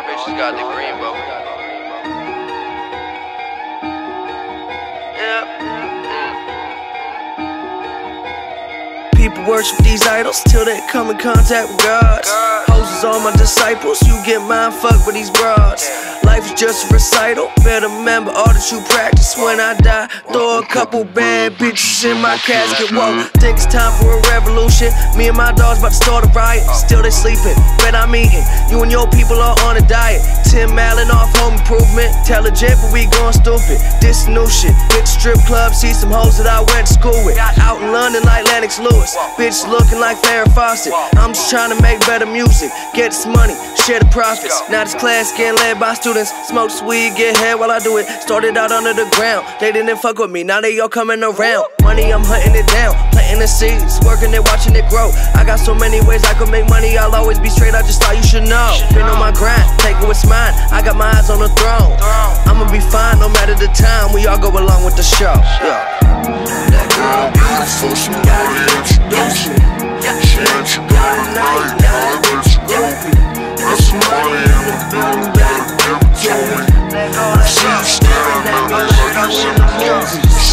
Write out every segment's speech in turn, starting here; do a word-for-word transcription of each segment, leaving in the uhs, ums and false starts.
your bitches got the green, bro. People worship these idols till they come in contact with God. Hoes is all my disciples, you get mind fucked with these broads. Life is just a recital, better remember all that you practice. When I die, throw a couple bad bitches in my casket. Whoa, think it's time for a revolution. Me and my dogs about to start a riot. Still they sleeping, bet I'm eating. You and your people are on a diet. Tim Allen off home improvement. Intelligent, but we going stupid. This new shit. Hit the strip club, see some hoes that I went to school with. Out in London like Lennox Lewis. Bitches looking like Farrah Fawcett. I'm just trying to make better music. Get this money, share the profits. Now this class getting led by students. Smoke weed, get head while I do it. Started out under the ground. They didn't fuck with me, now they all coming around. Money, I'm hunting it down. Planting the seeds, working it, watching it grow. I got so many ways I could make money. I'll always be straight, I just thought you should know. Been on my grind, taking what's mine. I got my eyes on the throne. I'ma be fine no matter the time. We all go along with the show. Yeah. That girl beautiful, she know the introduction. She ain't you got a night, now I bet you go. Got some money in the building, gotta give it to me. I see you staring at me like you in the movies.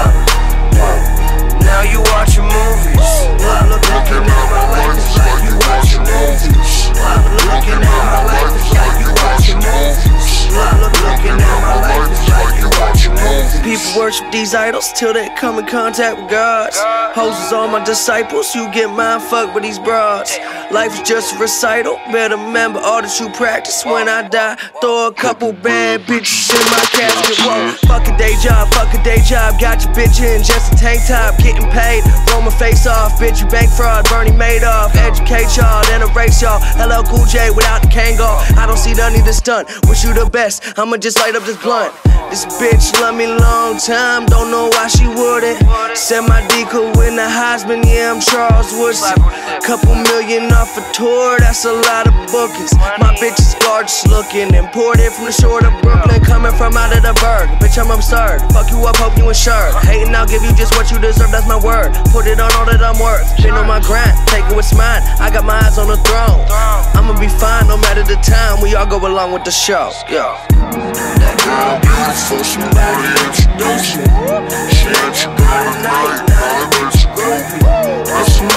Now you watching movies. Looking at my life is like you watching movies. Looking at my life is like you watching movies. Looking at my life is like you watching movies. People worship these idols till they come in contact with God. Hoes is all my disciples, you get mind fucked with these broads. Life is just a recital, better remember all that you practice. When I die, throw a couple bad bitches in my casket. Whoa, fuck a day job, fuck a day job. Got your bitch in just a tank top, getting paid. Roll my face off, bitch, you bank fraud, Bernie Madoff. Educate y'all, then erase y'all. L L Cool J without the Kangol. I don't see none of this done. Wish you the best, I'ma just light up this blunt. This bitch love me long time, don't know why she wouldn't. Said my D could win the Heisman, yeah, I'm Charles Woodson. Couple million off a tour, that's a lot of bookings. My bitch is gorgeous looking, imported from the shore of Brooklyn. Coming from out of the burg, bitch, I'm absurd. Fuck you up, hope you insured. Hating, I'll give you just what you deserve, that's my word. Put it on all that I'm worth. Been on my grind, taking what's mine. I got my eyes on the throne. I'ma be fine no matter the time. We all go along with the show. Yeah. That girl beautiful, she know the introduction. She ain't you got a night, now I bet you go. Got some